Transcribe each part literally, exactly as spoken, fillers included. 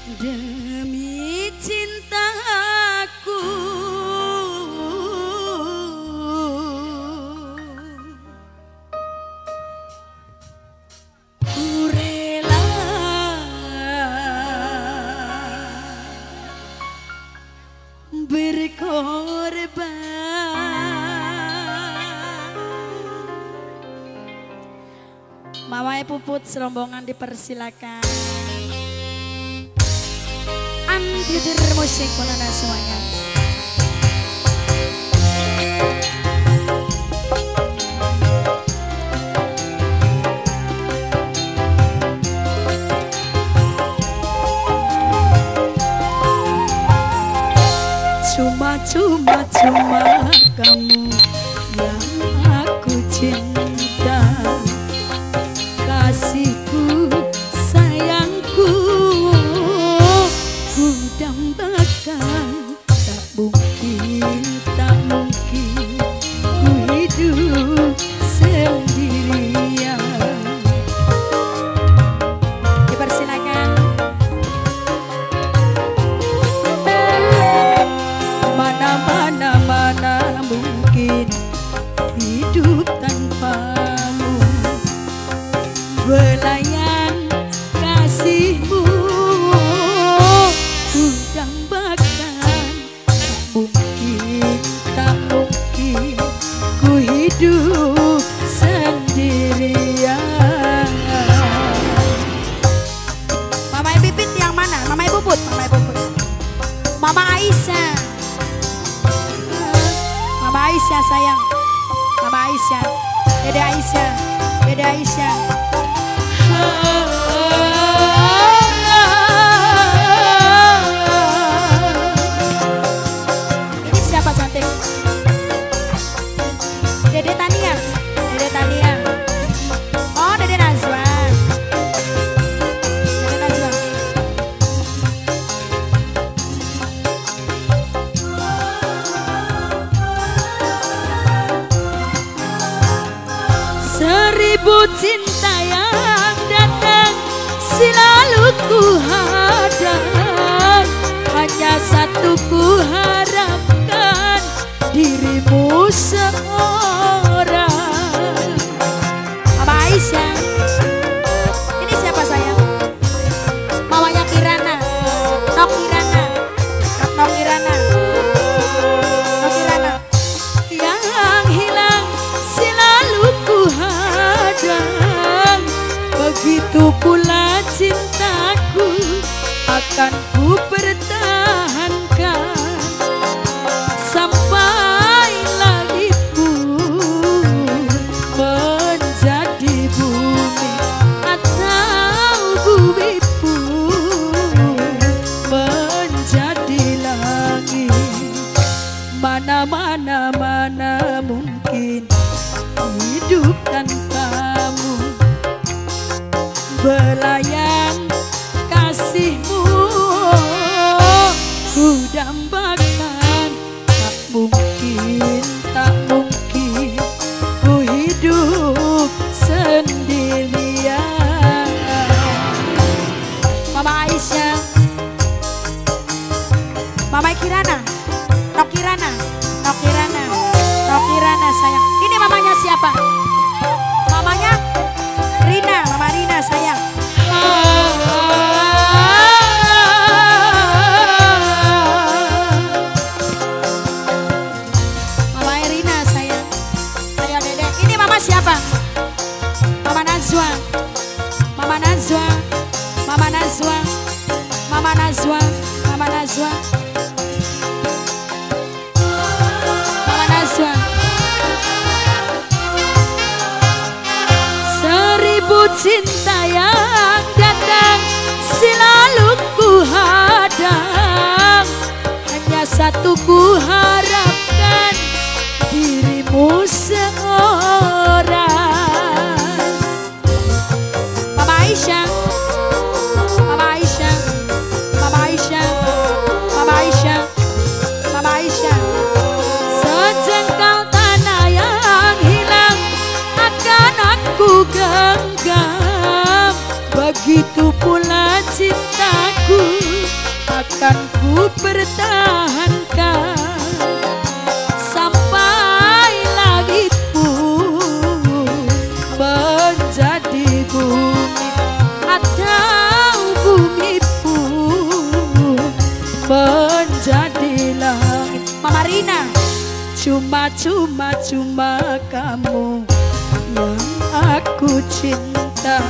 Demi cintaku ku rela berkorban. Mamai Puput serombongan dipersilakan. Computer musik mana semuanya. Cuma cuma cuma kamu yang aku cinta, kasihku sayangku ku dambakan. Tak mungkin, tak mungkin ku hidup sendirian. Dipersilakan. Mana mana mana mungkin hidup tanpamu, belayan kasihmu ku dambakan. Tak mungkin, tak mungkin ku hidup sendirian. Mama Pipit yang mana? Mama Puput, Mama Puput. Mama Aisyah. Mama Aisyah sayang. Mama Aisyah. Dede Aisyah. Dede Aisyah. Ini siapa cantik? Dede Tania. Dede Tania. Oh, Dede Nazwa. Dede Nazwa. Seribu cinta yang datang selalu ku hadang, hanya satu ku harapkan, dirimu seorang. Mama Aisyah. Ini siapa sayang? Mamanya Kirana. Nok Kirana. Nok Kirana. Nok Kirana. Yang hilang selalu ku hadang, begitu pula cintaku akan ku pertahankan sampai langit pun menjadi bumi atau bumi pun menjadi langit. Mana mana mana mungkin hidup tanpamu, belayan kasihmu ku dambakan. Tak mungkin, tak mungkin ku hidup sendirian. Mama Aisyah. Mama Kirana. Nok Kirana. Nok Kirana. Nok Kirana sayang. Ini mamanya siapa? Mamanya Rina. Mama Rina sayang. Mama Rina sayang. Ayo Dede. Ini mama siapa? Mama Nazwa. Mama Nazwa. Mama Nazwa. Mama Nazwa. Mama Nazwa. Mama Nazwa. Seribu cinta yang datang selalu ku hadang, hanya satu ku harapkan, dirimu seorang. Mama Aisyah. Mama Aisyah. Mama Aisyah. Mama Aisyah. Mama Aisyah. Sejengkal tanah yang hilang akan aku genggam, begitu pula cintaku ku pertahankan sampai langit pun menjadi bumi atau bumi pun menjadi langit. Mama Rina, cuma cuma cuma kamu yang aku cinta,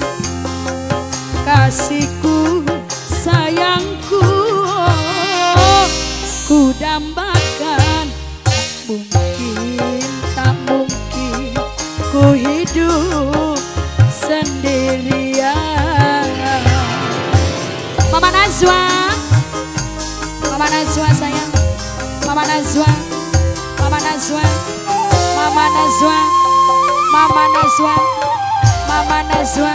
kasihku sayangku, oh, ku dambakan. Mungkin tak mungkin ku hidup sendirian. Mama Najwa, Mama Najwa sayang, Mama Najwa, Mama Najwa, Mama Najwa, Mama Najwa, Mama Najwa.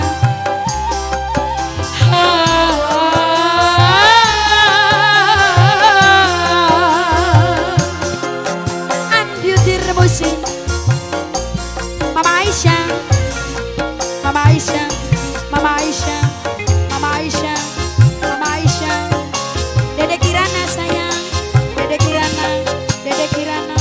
Mama Aisyah, Mama Aisyah, Mama Aisyah, Mama Aisyah, Mama Aisyah, Dede Kirana sayang, Dede Kirana, Dede Kirana.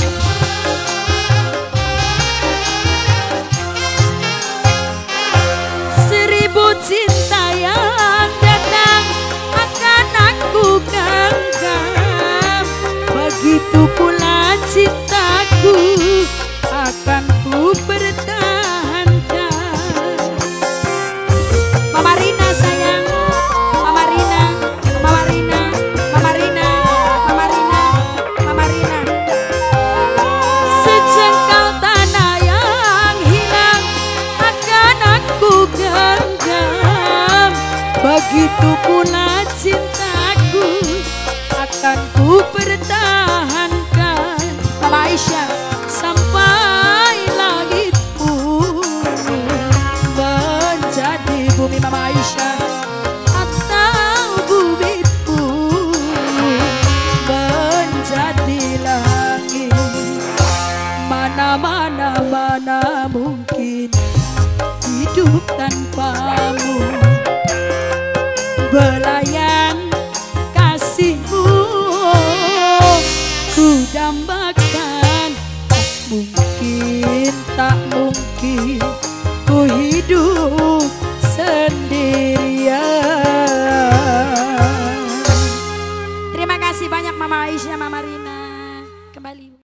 Seribu cinta yang datang akan aku genggam, begitu pula cintaku akan ku pertahankan. Mama Rina sayang, Mama Rina, Mama Rina, Mama Rina, Mama Rina, Mama Rina. Sejengkal tanah yang hilang akan aku genggam, begitu pula cintaku akan ku pertahankan. Mama Aisyah, sampai langit pun menjadi bumi. Mama Aisyah, atau bumi pun menjadi langit. Mana mana mana mungkin hidup tanpamu, belayan kasihmu ku dambakan. Mungkin tak mungkin ku hidup sendirian. Terima kasih banyak Mama Aisyah, Mama